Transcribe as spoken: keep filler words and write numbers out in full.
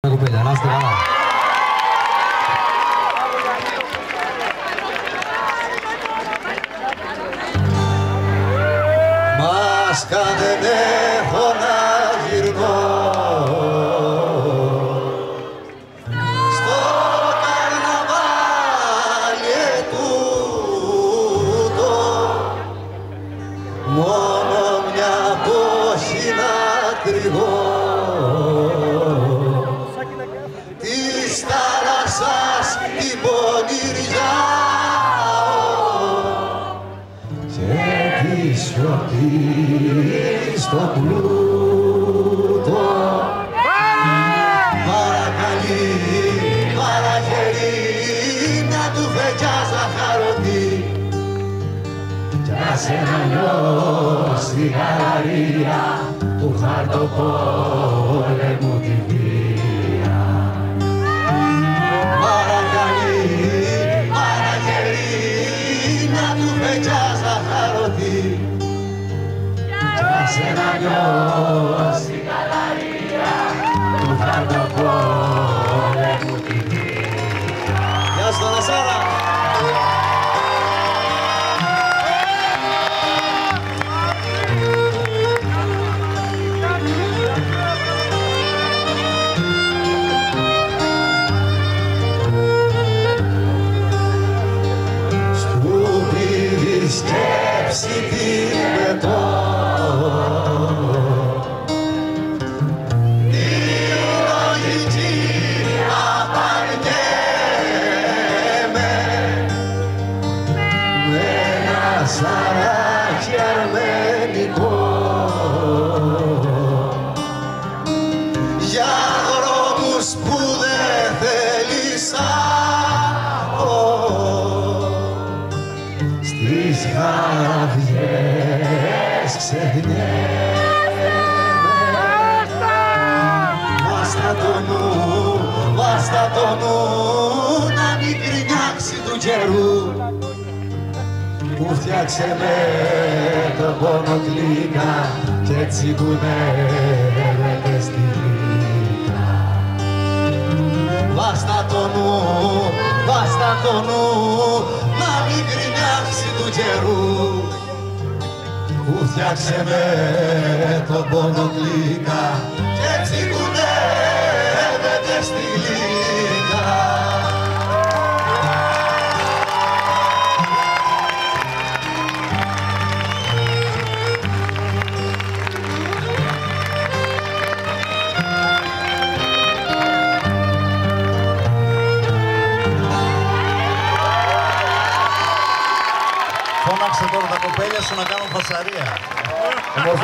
Κοπέλια, να είστε καλά. Μάσκα δεν έχω να γυρνώ στο καρναβάλι ετούτο, μόνο μια πόση να κρυγώ της θάλασσας την πονηριά και τη σιωπή στο πλούτο. Παρακαλεί, παραγγελεί να του φεκιά ζαχαρωτή κι ας ένα νιώσει στη γαλαρία του χαρτοπόλεμου τη βία. Παρακαλεί, παραγγελεί να του φεκιά ζαχαρωτή κι ας ένα νιώσει στη γαλαρία του χαρτοπόλεμου τη βία. Γεια σου Θανασάρα! Σκέψη την πετώ, τη λογική απαρνιέμαι με ένα σαράκι αρμενικό για δρόμους που δεν θέλησα. Στις χαραδιές ξεχνιέμαι. Βάστα το νου, βάστα το νου να μην κρινιάξει του καιρού που φτιάξε με το πόνο γλύκα κι έτσι κουνεύεται στη λύκα. Βάστα το νου, βάστα το νου να μην κρινιάξει του καιρού που φτιάξε με τον πόνο γλύκα κι έτσι κουνεύεται στη λύκα. Φώναξε τώρα τα κοπέλια σου να κάνουν φασαρία.